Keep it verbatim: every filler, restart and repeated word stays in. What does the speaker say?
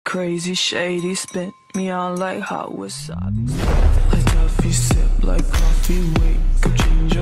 crazy, shady, spit me on like hot wasabi. Like coffee, sip like coffee, wake up, change